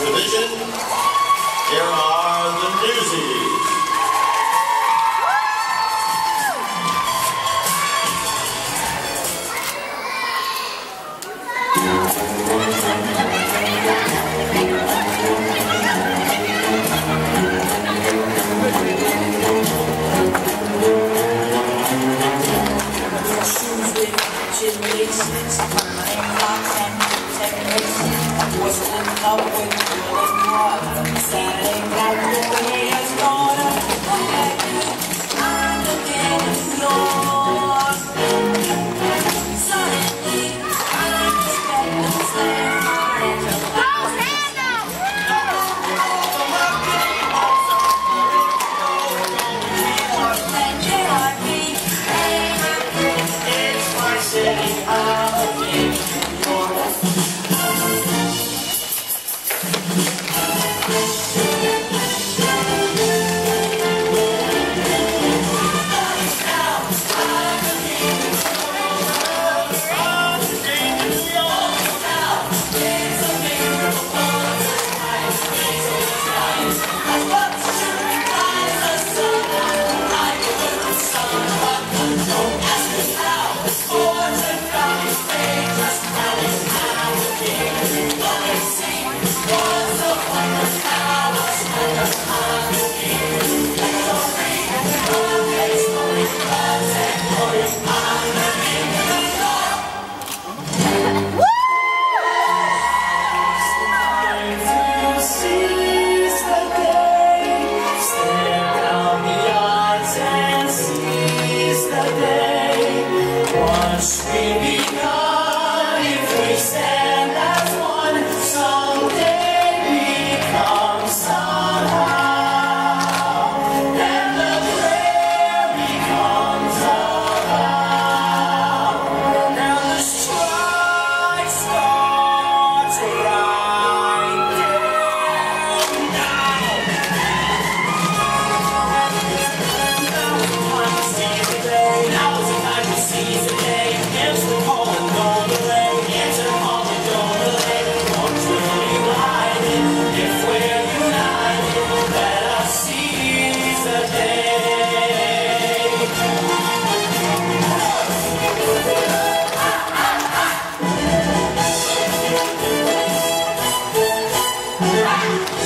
Division, here are the Newsies. Shoes with gym laces, locks and techniques. Was in love with girl and water. Saturday night, the way has gone up. I'm looking at yours. Suddenly, I expect to stand Wow.